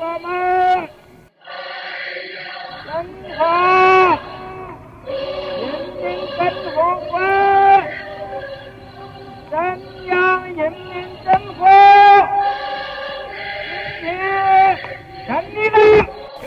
我们中华人民共和国沈阳人民政府今天胜利了。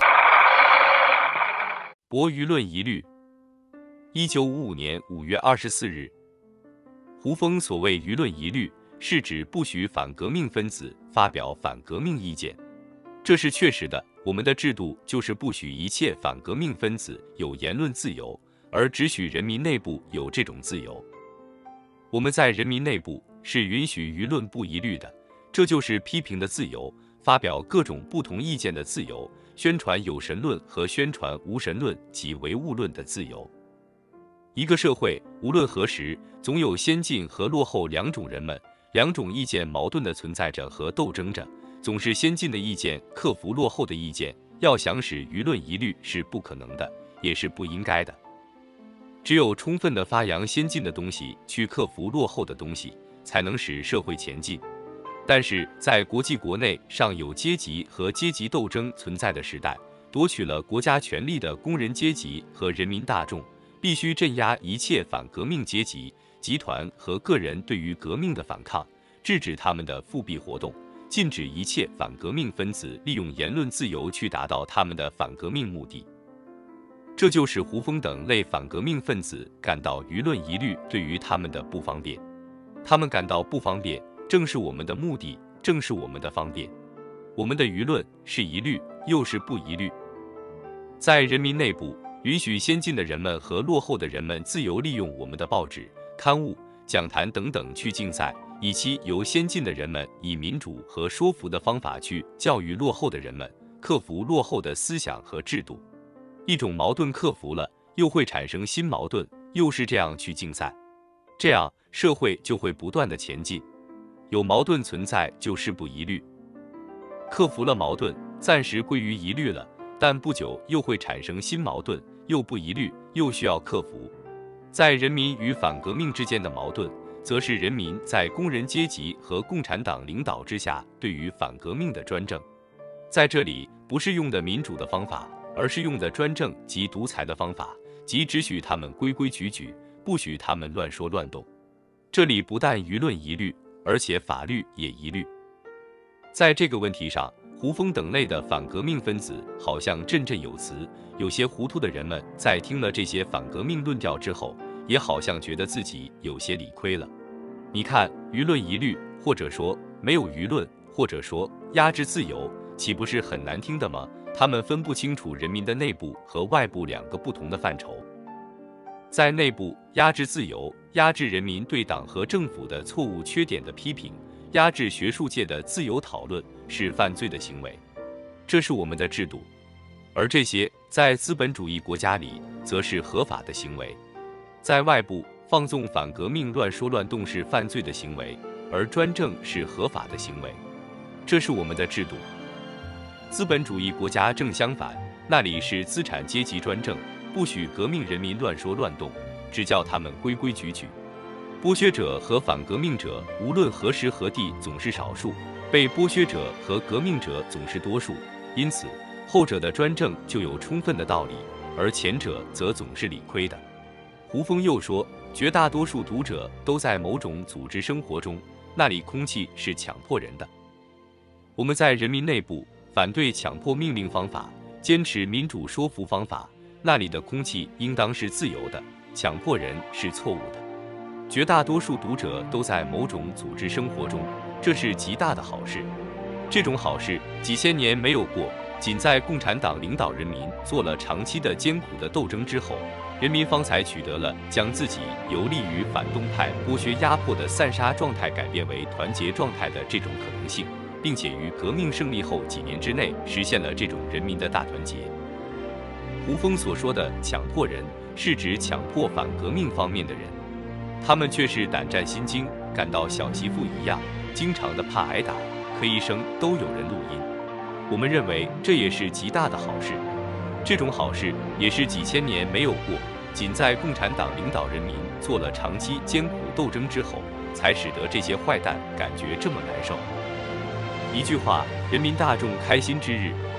博舆论疑虑。1955年5月24日，胡风所谓舆论疑虑，是指不许反革命分子发表反革命意见。这是确实的，我们的制度就是不许一切反革命分子有言论自由，而只许人民内部有这种自由。我们在人民内部是允许舆论不疑虑的，这就是批评的自由，发表各种不同意见的自由，宣传有神论和宣传无神论及唯物论的自由。一个社会无论何时，总有先进和落后两种人们，两种意见矛盾的存在着和斗争着，总是先进的意见克服落后的意见，要想使舆论疑虑是不可能的，也是不应该的。只有充分的发扬先进的东西，去克服落后的东西，才能使社会前进。但是在国际国内尚有阶级和阶级斗争存在的时代，夺取了国家权力的工人阶级和人民大众，必须镇压一切反革命阶级、集团和个人对于革命的反抗，制止他们的复辟活动，禁止一切反革命分子利用言论自由去达到他们的反革命目的。这就使胡风等类反革命分子感到舆论疑虑对于他们的不方便。他们感到不方便，正是我们的目的，正是我们的方便。我们的舆论是疑虑，又是不疑虑。在人民内部，允许先进的人们和落后的人们自由利用我们的报纸、刊物、讲坛等等去竞赛，以期由先进的人们以民主和说服的方法去教育落后的人们，克服落后的思想和制度。一种矛盾克服了，又会产生新矛盾，又是这样去竞赛，这样社会就会不断的前进。有矛盾存在就是不疑虑，克服了矛盾，暂时归于疑虑了，但不久又会产生新矛盾，又不疑虑，又需要克服。在人民与反革命之间的矛盾，则是人民在工人阶级和共产党领导之下对于反革命的专政。在这里不是用的民主的方法，而是用的专政及独裁的方法，即只许他们规规矩矩，不许他们乱说乱动。这里不但舆论疑虑，而且法律也疑虑。在这个问题上，胡风等类的反革命分子好像振振有词，有些糊涂的人们在听了这些反革命论调之后，也好像觉得自己有些理亏了。你看，舆论疑虑，或者说没有舆论，或者说压制自由，岂不是很难听的吗？他们分不清楚人民的内部和外部两个不同的范畴。在内部压制自由，压制人民对党和政府的错误缺点的批评，压制学术界的自由讨论，是犯罪的行为。这是我们的制度，而这些在资本主义国家里则是合法的行为。在外部放纵反革命乱说乱动是犯罪的行为，而专政是合法的行为。这是我们的制度。资本主义国家正相反，那里是资产阶级专政，不许革命人民乱说乱动，只叫他们规规矩矩。剥削者和反革命者无论何时何地总是少数，被剥削者和革命者总是多数，因此后者的专政就有充分的道理，而前者则总是理亏的。胡风又说，绝大多数读者都在某种组织生活中，那里空气是强迫人的。我们在人民内部反对强迫命令方法，坚持民主说服方法，那里的空气应当是自由的，强迫人是错误的。绝大多数读者都在某种组织生活中，这是极大的好事。这种好事几千年没有过，仅在共产党领导人民做了长期的艰苦的斗争之后，人民方才取得了将自己由利于反动派剥削压迫的散沙状态改变为团结状态的这种可能性，并且于革命胜利后几年之内实现了这种人民的大团结。胡风所说的强迫人，是指强迫反革命方面的人，他们却是胆战心惊，感到小媳妇一样，经常的怕挨打，可一生都有人录音。我们认为这也是极大的好事，这种好事也是几千年没有过，仅在共产党领导人民做了长期艰苦斗争之后，才使得这些坏蛋感觉这么难受。一句话，人民大众开心之日，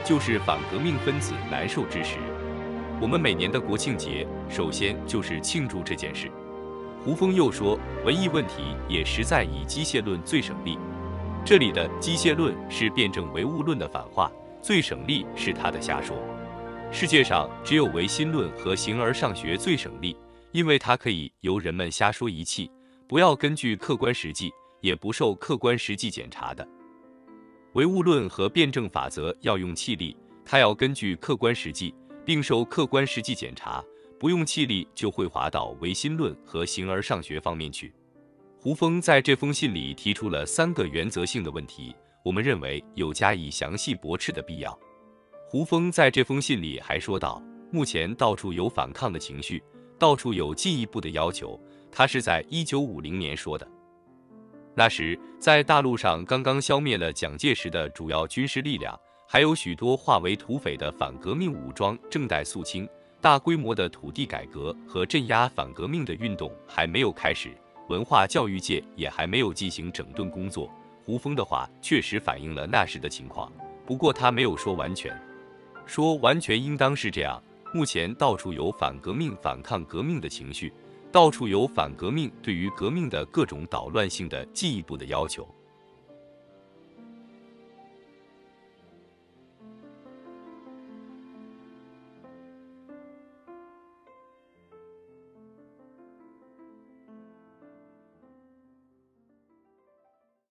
就是反革命分子难受之时。我们每年的国庆节，首先就是庆祝这件事。胡风又说，文艺问题也实在以机械论最省力。这里的机械论是辩证唯物论的反话，最省力是他的瞎说。世界上只有唯心论和形而上学最省力，因为它可以由人们瞎说一气，不要根据客观实际，也不受客观实际检查的。唯物论和辩证法则要用气力，它要根据客观实际，并受客观实际检查，不用气力就会滑到唯心论和形而上学方面去。胡风在这封信里提出了3个原则性的问题，我们认为有加以详细驳斥的必要。胡风在这封信里还说道，目前到处有反抗的情绪，到处有进一步的要求，他是在1950年说的。那时在大陆上刚刚消灭了蒋介石的主要军事力量，还有许多化为土匪的反革命武装正待肃清，大规模的土地改革和镇压反革命的运动还没有开始，文化教育界也还没有进行整顿工作。胡风的话确实反映了那时的情况，不过他没有说完全，说完全应当是这样。目前到处有反革命、反抗革命的情绪，到处有反革命对于革命的各种捣乱性的进一步的要求。